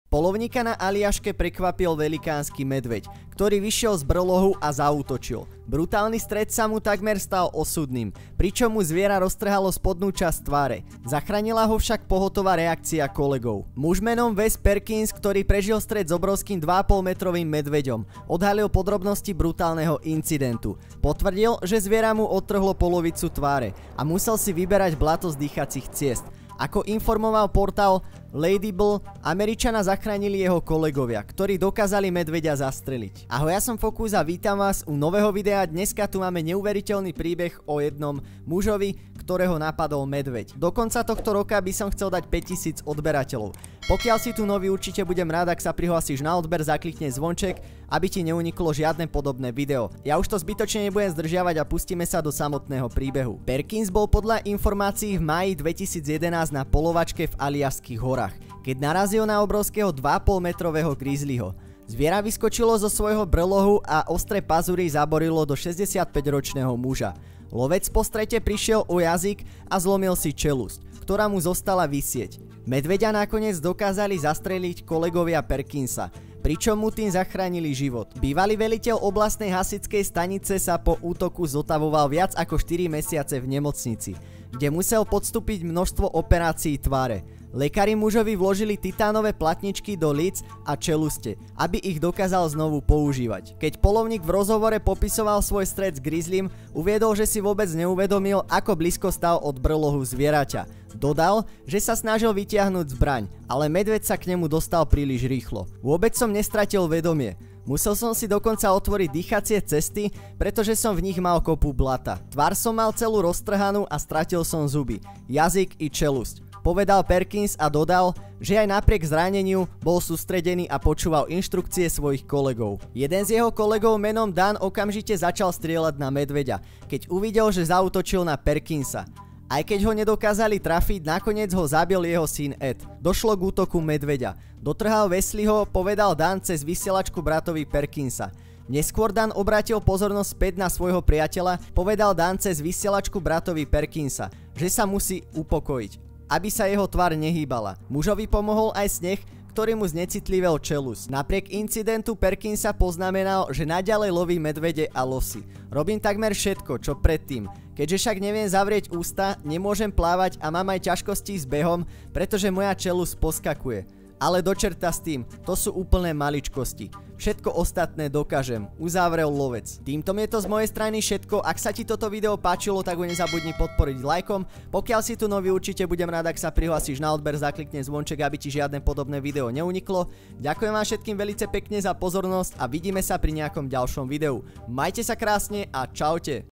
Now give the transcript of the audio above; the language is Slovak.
Polovníka na Aliaške prekvapil velikánsky medveď, ktorý vyšiel z brlohu a zaútočil. Brutálny stret sa mu takmer stal osudným, pričom mu zviera roztrhalo spodnú časť tváre. Zachránila ho však pohotová reakcia kolegov. Muž menom Wes Perkins, ktorý prežil stret s obrovským 2,5-metrovým medveďom, odhalil podrobnosti brutálneho incidentu. Potvrdil, že zviera mu odtrhlo polovicu tváre a musel si vyberať blato z dýchacích ciest. Ako informoval portál Ladybull, Američana zachránili jeho kolegovia, ktorí dokázali medveďa zastreliť. Ahoj, ja som Fokus a vítam vás u nového videa. Dneska tu máme neuveriteľný príbeh o jednom mužovi, ktorého napadol medveď. Do konca tohto roka by som chcel dať 5000 odberateľov. Pokiaľ si tu nový, určite budem rád, ak sa prihlásiš na odber, zaklikneš zvonček, aby ti neuniklo žiadne podobné video. Ja už to zbytočne nebudem zdržiavať a pustíme sa do samotného príbehu. Perkins bol podľa informácií v máji 2011 na polovačke v Aliašských horách, keď narazil na obrovského 2,5-metrového grizzlyho. Zviera vyskočilo zo svojho brlohu a ostré pazury zaborilo do 65-ročného muža. Lovec po strete prišiel o jazyk a zlomil si čelusť, ktorá mu zostala visieť. Medveďa nakoniec dokázali zastreliť kolegovia Perkinsa, pričom mu tým zachránili život. Bývalý veliteľ oblastnej hasičskej stanice sa po útoku zotavoval viac ako 4 mesiace v nemocnici, kde musel podstúpiť množstvo operácií tváre. Lekári mužovi vložili titánové platničky do líc a čeluste, aby ich dokázal znovu používať. Keď polovník v rozhovore popisoval svoj stret s grizzlym, uviedol, že si vôbec neuvedomil, ako blízko stal od brlohu zvieraťa. Dodal, že sa snažil vytiahnuť zbraň, ale medveď sa k nemu dostal príliš rýchlo. Vôbec som nestratil vedomie. Musel som si dokonca otvoriť dýchacie cesty, pretože som v nich mal kopu blata. Tvár som mal celú roztrhanú a stratil som zuby, jazyk i čelusť, povedal Perkins a dodal, že aj napriek zraneniu bol sústredený a počúval inštrukcie svojich kolegov. Jeden z jeho kolegov menom Dan okamžite začal strieľať na medveďa, keď uvidel, že zaútočil na Perkinsa. Aj keď ho nedokázali trafiť, nakoniec ho zabil jeho syn Ed. Došlo k útoku medveďa. Dotrhal Wesleyho, povedal Dan cez vysielačku bratovi Perkinsa. Neskôr Dan obrátil pozornosť späť na svojho priateľa, povedal Dan cez vysielačku bratovi Perkinsa, že sa musí upokojiť, aby sa jeho tvár nehýbala. Mužovi pomohol aj sneh, ktorý mu znecitlivel čelusť. Napriek incidentu Perkinsa poznamenal, že naďalej loví medvede a losy. Robím takmer všetko, čo predtým. Keďže však neviem zavrieť ústa, nemôžem plávať a mám aj ťažkosti s behom, pretože moja čelusť poskakuje. Ale do čerta s tým, to sú úplné maličkosti. Všetko ostatné dokážem, uzavrel lovec. Týmto je to z mojej strany všetko. Ak sa ti toto video páčilo, tak ho nezabudni podporiť lajkom. Pokiaľ si tu nový, určite budem rád, ak sa prihlásiš na odber, zaklikneš zvonček, aby ti žiadne podobné video neuniklo. Ďakujem vám všetkým veľmi pekne za pozornosť a vidíme sa pri nejakom ďalšom videu. Majte sa krásne a čaute.